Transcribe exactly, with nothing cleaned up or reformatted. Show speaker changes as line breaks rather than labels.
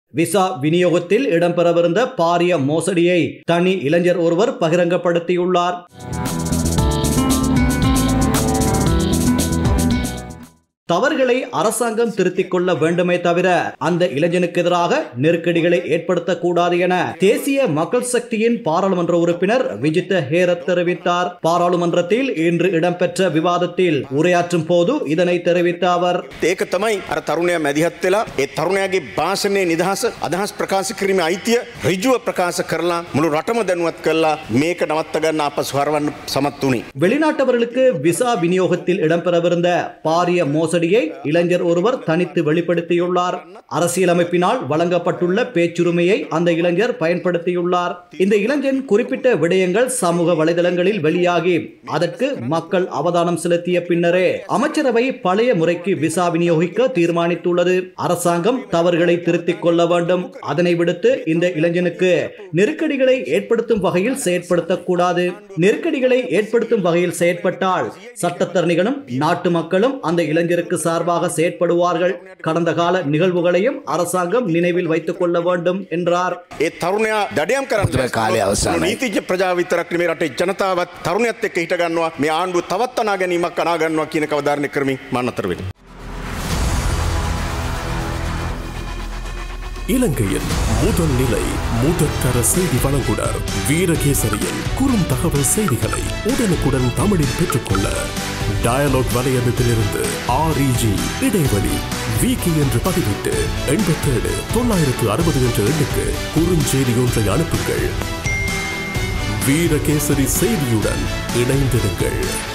Visa விநியோகத்தில் இடம்பெறவிருந்த பாரிய மோசடியை தனி இளைஞர் ஒருவர் பகிரங்கப்படுத்தியுள்ளார். தவறுகளை அரசாங்கம் திருத்திக் கொள்ள வேண்டுமே தவிர அந்த இளைஞனுக்கு எதிராக நெருக்கடிகளை ஏற்படுத்தக்கூடாது என தேசிய மக்கள் சக்தியின் பாராளுமன்ற உறுப்பினர் விஜித்த ஹேரத் தெரிவித்தார். பாராளுமன்றத்தில் இன்று இடம்பெற்ற விவாதத்தில் உரையாற்றும் போது இதனை தெரிவித்த அவர்,
ඒක තමයි අර තරුණයා මැදිහත් වෙලා ඒ තරුණයාගේ භාෂණයේ නිදහස අදහස් ප්‍රකාශ කිරීමේ අයිතිය ඍජුව ප්‍රකාශ කරලා මුළු රටම දැනුවත් කළා මේක නවත්ත ගන්න අපසු හරවන්න සමත් වුණේ.
வெளிநாட்டவர்களுக்கு விசா விநியோகத்தில் இடம்பெறவிருந்த பாரிய மோசடி இளைஞர் ஒருவர் தனித்து வெளிப்படுத்தியுள்ளார். அரசியலமைப்பினால் வழங்கப்பட்டுள்ள பேச்சுரிமையை அந்த இளைஞர் பயன்படுத்தியுள்ளார். இந்த இளைஞன் குறிப்பிட்ட விடயங்கள் சமூக வலைதளங்களில் வெளியாகி அதற்கு மக்கள் அவதானம் செலுத்திய பின்னரே அமைச்சரவை பழைய முறைக்கு விசா விநியோகிக்க தீர்மானித்துள்ளது. அரசாங்கம் தவறுகளை திருத்திக் கொள்ள வேண்டும். அதனை விடுத்து இந்த இளைஞனுக்கு நெருக்கடிகளை ஏற்படுத்தும் வகையில் செயற்படுத்தக்கூடாது. நெருக்கடிகளை ஏற்படுத்தும் வகையில் செயற்பட்டால் சட்டத்தரணிகளும் நாட்டு மக்களும் அந்த இளைஞருக்கு சார்பாக செயற்படுவார்கள். கடந்த கால நிகழ்வுகளையும் அரசாங்கம் நினைவில் வைத்துக் கொள்ள வேண்டும் என்றார்.
ඒ තරුණයා දඩයම් කරන්න කාලය අවසానයි. නීතිඥ ප්‍රජාව විතරක් නෙමෙයි රටේ ජනතාවත් තරුණයත් එක්ක හිට ගන්නවා. මේ ආණ්ඩුව තවත් අනා ගැනීමක් අනා ගන්නවා කියන කවදාරණය කරමින් මම අතර වෙනවා.
இலங்கையின் முதல் நிலை முதற்கர செய்தி வழங்குனர் வீரகேசரியின் குறும் தகவல் செய்திகளை உடனுக்குடன் தமிழில் பெற்றுக்கொள்ள டயலாக் வலையமைப்பிலிருந்து ஆர்இஜி இடைவெளி வீக்கி என்று பதிவிட்டு எண்பத்தேழு தொள்ளாயிரத்து அறுபது என்ற எண்ணுக்கு குறுஞ்செய்தி ஒன்றை அனுப்புங்கள். வீரகேசரி செய்தியுடன் இணைந்திருங்கள்.